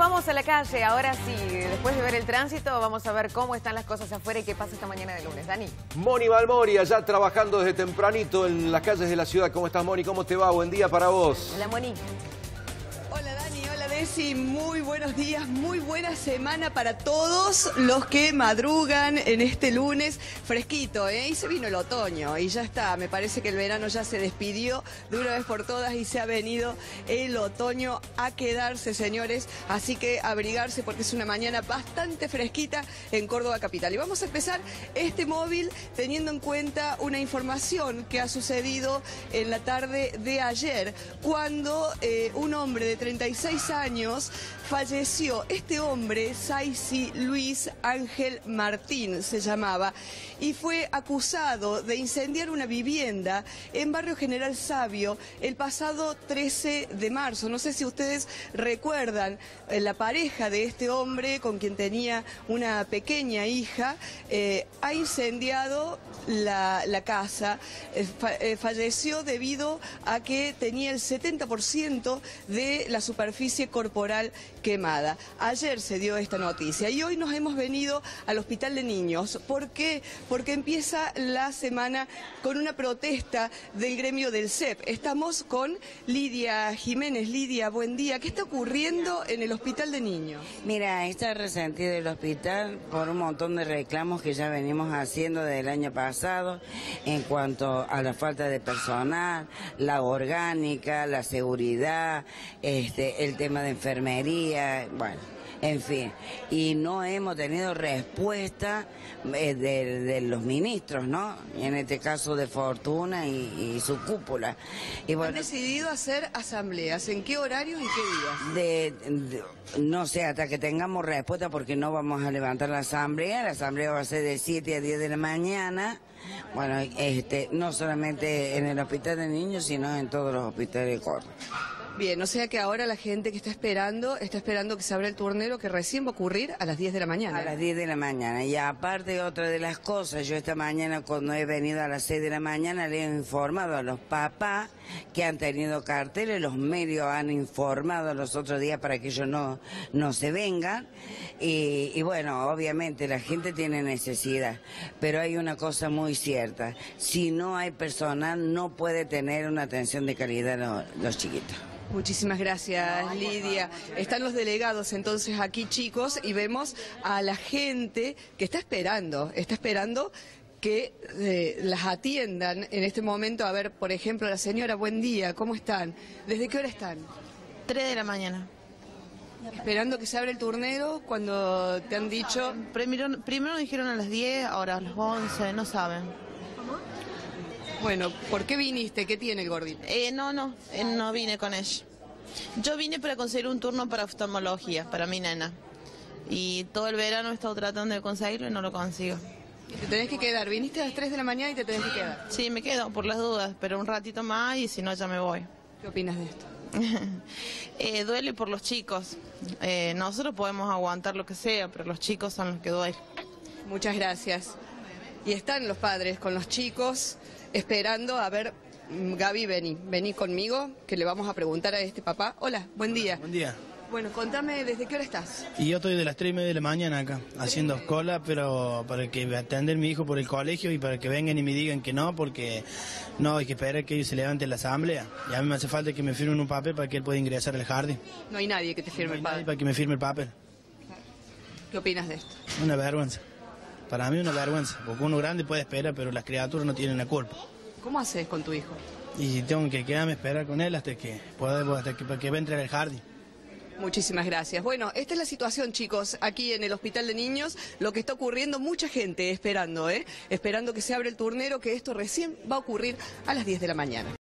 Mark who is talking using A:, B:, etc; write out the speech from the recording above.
A: vamos a la calle. Ahora sí, después de ver el tránsito, vamos a ver cómo están las cosas afuera y qué pasa esta mañana de lunes. Dani.
B: Moni Balmori, allá trabajando desde tempranito en las calles de la ciudad. ¿Cómo estás, Moni? ¿Cómo te va? Buen día para vos.
A: Hola, Moni.
C: Hola, Dani. Hola, Desi. Muy buenos días, muy buena semana para todos los que madrugan en este lunes fresquito, ¿eh? Y se vino el otoño y ya está. Me parece que el verano ya se despidió de una vez por todas y se ha venido el otoño a quedarse, señores. Así que abrigarse porque es una mañana bastante fresquita en Córdoba capital. Y vamos a empezar este móvil teniendo en cuenta una información que ha sucedido en la tarde de ayer, cuando un hombre de 36 años falleció. Este hombre, Saisi Luis Ángel Martín se llamaba, y fue acusado de incendiar una vivienda en Barrio General Sabio el pasado 13 de marzo. No sé si ustedes recuerdan, la pareja de este hombre, con quien tenía una pequeña hija, ha incendiado la casa. Falleció debido a que tenía el 70% de la superficie corporal quemada. Ayer se dio esta noticia y hoy nos hemos venido al Hospital de Niños. ¿Por qué? Porque empieza la semana con una protesta del gremio del CEP. Estamos con Lidia Jiménez. Lidia, buen día. ¿Qué está ocurriendo en el Hospital de Niños?
D: Mira, está resentido el hospital por un montón de reclamos que ya venimos haciendo desde el año pasado en cuanto a la falta de personal, la orgánica, la seguridad, el tema de enfermería, bueno, en fin. Y no hemos tenido respuesta de los ministros, ¿no? En este caso de Fortuna y su cúpula. Y bueno,
C: han decidido hacer asambleas. ¿En qué horarios y qué días?
D: No sé, hasta que tengamos respuesta, porque no vamos a levantar la asamblea. La asamblea va a ser de 7 a 10 de la mañana. Bueno, no solamente en el Hospital de Niños, sino en todos los hospitales de Córdoba.
C: Bien, o sea que ahora la gente que está esperando que se abra el turnero, que recién va a ocurrir a las 10 de la mañana.
D: A las 10 de la mañana. Y aparte, otra de las cosas, yo esta mañana, cuando he venido a las 6 de la mañana, le he informado a los papás que han tenido carteles, los medios han informado los otros días para que ellos no se vengan. Y bueno, obviamente la gente tiene necesidad, pero hay una cosa muy cierta: si no hay personal, no puede tener una atención de calidad los chiquitos.
C: Muchísimas gracias, Lidia. Están los delegados entonces aquí, chicos, y vemos a la gente que está esperando que las atiendan en este momento. A ver, por ejemplo, la señora, buen día, ¿cómo están? ¿Desde qué hora están?
E: 3 de la mañana.
C: Esperando que se abra el turnero, cuando te han dicho...
E: Primero dijeron a las 10, ahora a las 11, no saben.
C: Bueno, ¿por qué viniste? ¿Qué tiene el gordito?
E: No vine con ella. Yo vine para conseguir un turno para oftalmología, para mi nena. Y todo el verano he estado tratando de conseguirlo y no lo consigo.
C: ¿Y te tenés que quedar? Viniste a las 3 de la mañana y te tenés que quedar.
E: Sí, me quedo por las dudas, pero un ratito más y si no ya me voy.
C: ¿Qué opinas de esto?
E: Duele por los chicos. Nosotros podemos aguantar lo que sea, pero los chicos son los que duelen.
C: Muchas gracias. Y están los padres con los chicos esperando. A ver, Gaby, vení conmigo, que le vamos a preguntar a este papá. Hola, buen día.
F: Buen día.
C: Bueno, contame, ¿desde qué hora estás?
F: Y yo estoy de las 3:30 de la mañana acá, haciendo cola, pero para que atender a mi hijo por el colegio y para que vengan y me digan que no, porque no hay que esperar que ellos se levanten la asamblea. Y a mí me hace falta que me firmen un papel para que él pueda ingresar al jardín.
C: No hay nadie que te firme el papel.
F: Para que me firme el papel.
C: ¿Qué opinas de esto?
F: Una vergüenza. Para mí una vergüenza, porque uno grande puede esperar, pero las criaturas no tienen la culpa.
C: ¿Cómo haces con tu hijo?
F: Y tengo que quedarme a esperar con él hasta que va a entrar al jardín.
C: Muchísimas gracias. Bueno, esta es la situación, chicos, aquí en el Hospital de Niños, lo que está ocurriendo, mucha gente esperando, esperando que se abra el turnero, que esto recién va a ocurrir a las 10 de la mañana.